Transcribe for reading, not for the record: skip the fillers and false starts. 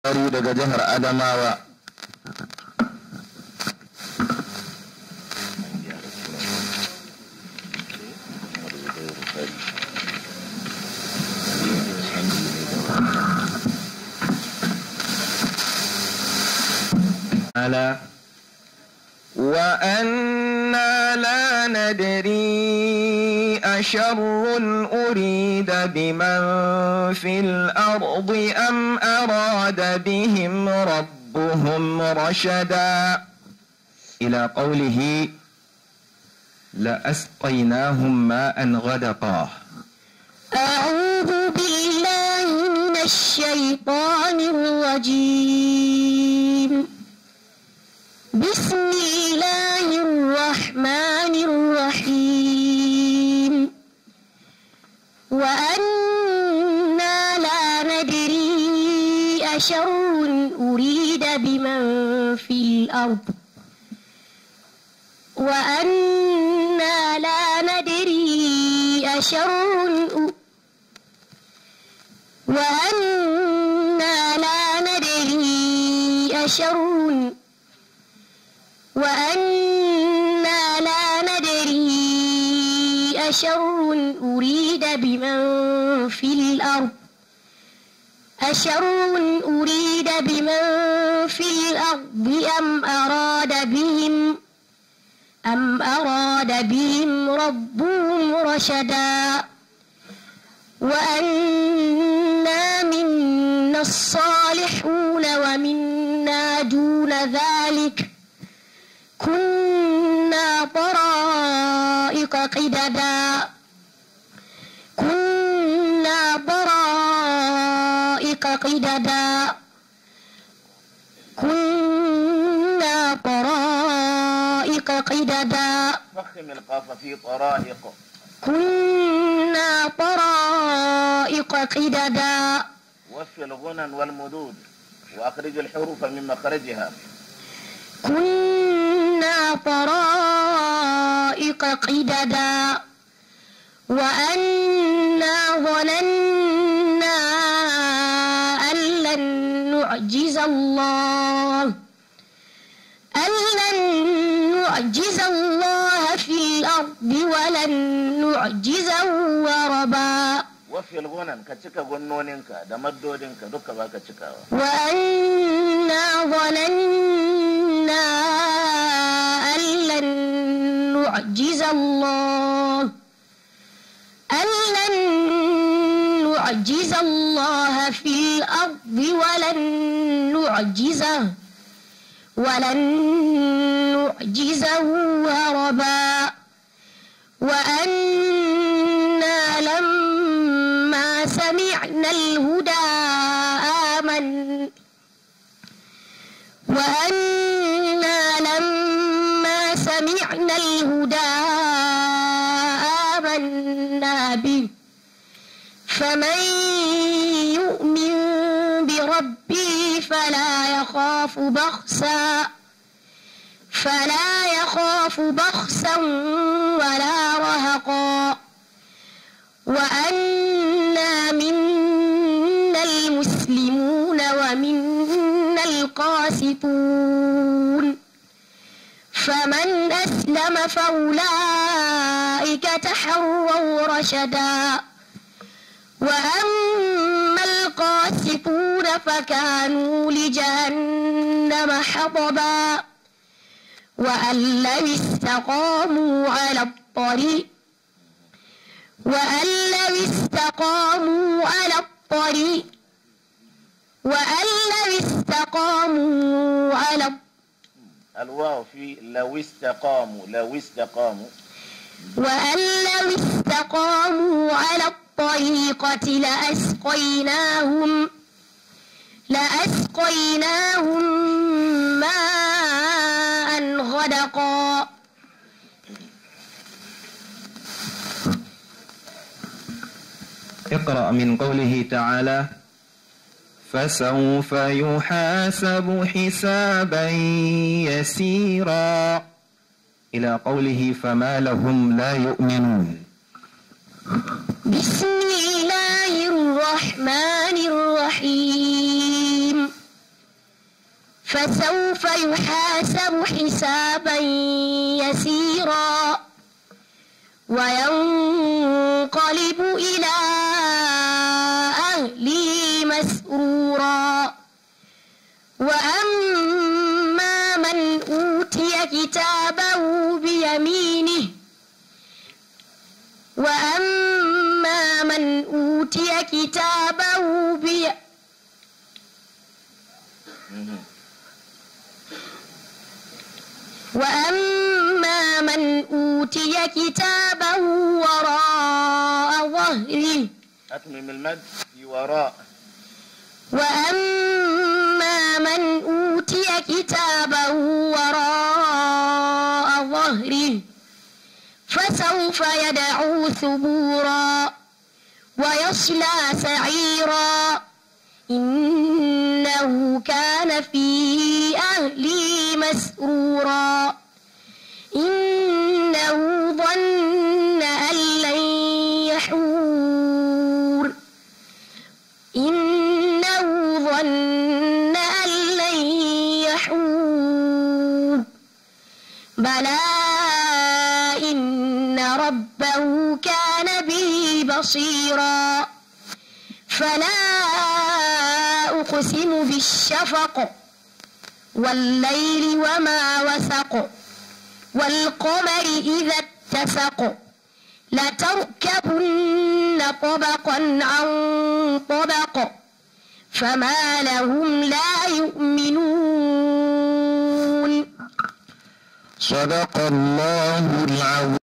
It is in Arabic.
daga jihar Adamawa. وأنا لا ندري أشر أريد بمن في الأرض أم أراد بهم ربهم رشدا إلى قوله لأسقيناهم ماء غدقا. أعوذ بالله من الشيطان الرجيم. بسم الله الرحمن الرحيم. وأنا لا ندري أشر أريد بمن في الأرض وأنا لا ندري أشر أريد بمن في الأرض أم أراد بهم ربهم رشدا وأنا منا الصالحون ومنا دون ذلك كنا طرائق قددا فخم القاف في طرائق. كنا طرائق قددا. وفي الغنن والمدود وأخرج الحروف من مخرجها. كنا طرائق قددا وأنا ظننا أن لن نعجز الله في الأرض ولن نعجزه هربا. وفي الغنن كتشكا غنونينكا دمدودينكا دوكا باكا تشكا. وأنا ظننا أن لن نعجز الله في الأرض ولن نعجزه هربا. وأنا لما سمعنا الهدى آمنا به فمن يؤمن بربه فلا يخاف بخسا ولا رهقا. وأنا منا المسلمون ومنا القاسطون فمن أسلم فأولئك تحروا رشدا. وأما القاسطون فكانوا لجهنم حطبا وأن لو استقاموا على الطريق الواو في لو استقاموا وأن لو استقاموا على الطريقة لأسقيناهم ماء غدقا. اقرأ من قوله تعالى فسوف يحاسب حسابا يسيرا إلى قوله فما لهم لا يؤمنون. بسم الله الرحمن الرحيم. فسوف يحاسب حسابا يسيرا وينقلب إلى أهله مسرورا وأما من أوتي كتابه بيمينه وأما من أوتي كتابه وأما من أوتي كتابه وراء ظهره أتمم المد في وراء. وأما من أوتي كتابه وراء ظهره فسوف يدعو ثبورا ويصلى سعيرا إنه كان في أهله مسرورا إنه ظن أن لن يحور بلى إن ربه كان به بصيرا فلا أقسم بالشفق والليل وما وسق والقمر إذا اتسق لتركبن طبقا عن طبق فما لهم لا يؤمنون. صدق الله العظيم.